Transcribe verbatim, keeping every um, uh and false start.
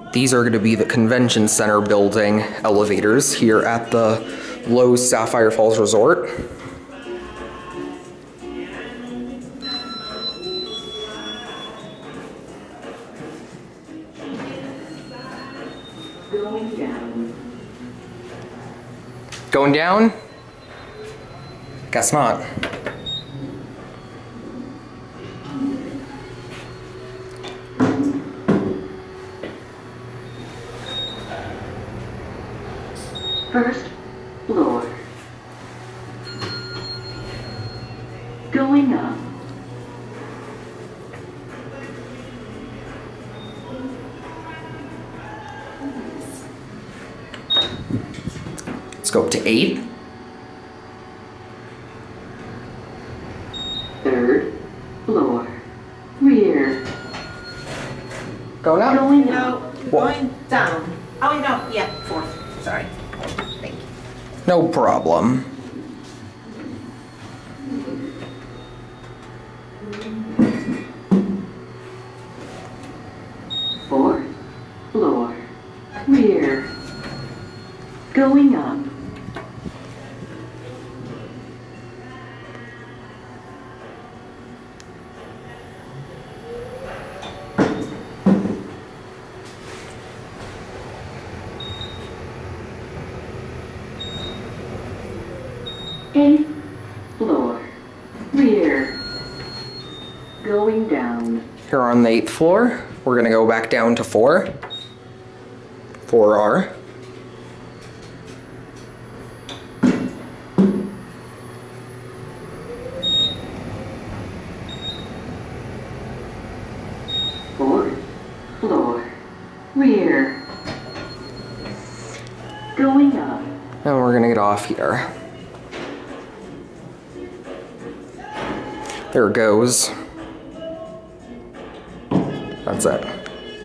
These are going to be the convention center building elevators here at the Lowe's Sapphire Falls Resort. Going down. Going down? Guess not. First floor. Going up. Let's go up to eight. Third floor. Rear. Going up? Going No, up. you're What? going down. Oh, no, yeah, fourth. Sorry. Thank you. No problem. Fourth floor. Rear. Going up. Eighth floor. Rear. Going down. Here on the eighth floor, we're gonna go back down to four. four R. Fourth floor. Rear. Going up. And we're gonna get off here. There it goes. That's it.